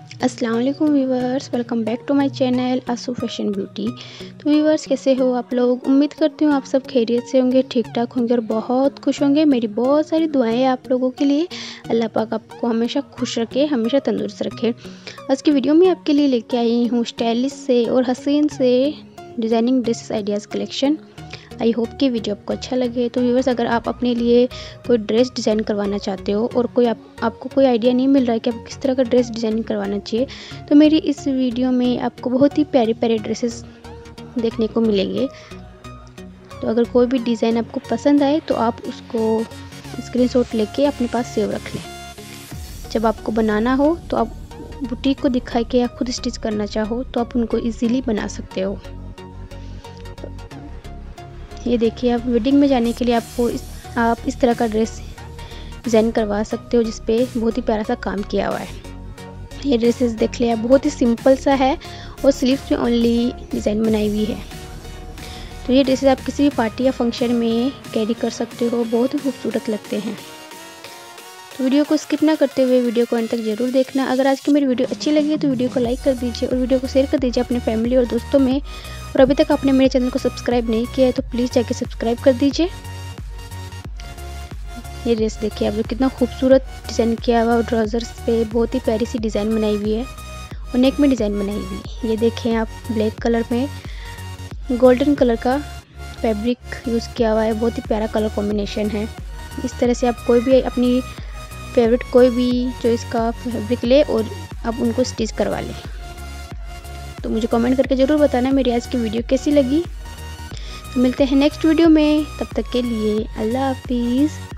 अस्सलाम वालेकुम viewers, welcome back to my channel Aasu fashion beauty. तो व्यूवर्स, कैसे हो आप लोग? उम्मीद करती हूँ आप सब खैरियत से होंगे, ठीक ठाक होंगे और बहुत खुश होंगे। मेरी बहुत सारी दुआएं हैं आप लोगों के लिए। अल्लाह पाक आपको हमेशा खुश रखे, हमेशा तंदुरुस्त रखे। आज की वीडियो में आपके लिए लेके आई हूँ स्टाइलिश से और हसीन से designing dresses ideas collection. I hope कि वीडियो आपको अच्छा लगे। तो व्यूवर्स, अगर आप अपने लिए कोई ड्रेस डिज़ाइन करवाना चाहते हो और आपको कोई आइडिया नहीं मिल रहा है कि आपको किस तरह का ड्रेस डिज़ाइन करवाना चाहिए, तो मेरी इस वीडियो में आपको बहुत ही प्यारे प्यारे ड्रेसेस देखने को मिलेंगे। तो अगर कोई भी डिज़ाइन आपको पसंद आए तो आप उसको स्क्रीनशॉट लेके अपने पास सेव रख लें। जब आपको बनाना हो तो आप बुटीक को दिखा के या खुद स्टिच करना चाहो तो आप उनको ईजीली बना सकते हो। ये देखिए, आप वेडिंग में जाने के लिए आप इस तरह का ड्रेस डिज़ाइन करवा सकते हो जिस पे बहुत ही प्यारा सा काम किया हुआ है। ये ड्रेसेस देख लिया, बहुत ही सिंपल सा है और स्लीव्स में ओनली डिज़ाइन बनाई हुई है। तो ये ड्रेसेस आप किसी भी पार्टी या फंक्शन में कैरी कर सकते हो, बहुत ही खूबसूरत लगते हैं। तो वीडियो को स्किप ना करते हुए वीडियो को अंत तक जरूर देखना। अगर आज की मेरी वीडियो अच्छी लगी तो वीडियो को लाइक कर दीजिए और वीडियो को शेयर कर दीजिए अपने फैमिली और दोस्तों में। और अभी तक आपने मेरे चैनल को सब्सक्राइब नहीं किया है तो प्लीज़ जाके सब्सक्राइब कर दीजिए। ये ड्रेस देखिए आप, जो कितना खूबसूरत डिज़ाइन किया हुआ, ट्राउज़र्स पे बहुत ही प्यारी सी डिज़ाइन बनाई हुई है और नेक में डिज़ाइन बनाई हुई है। ये देखें आप, ब्लैक कलर में गोल्डन कलर का फैब्रिक यूज़ किया हुआ है, बहुत ही प्यारा कलर कॉम्बिनेशन है। इस तरह से आप कोई भी अपनी फेवरेट कोई भी जो इसका फैब्रिक ले और आप उनको स्टिच करवा लें। तो मुझे कमेंट करके ज़रूर बताना मेरी आज की वीडियो कैसी लगी। तो मिलते हैं नेक्स्ट वीडियो में, तब तक के लिए अल्लाह हाफिज़।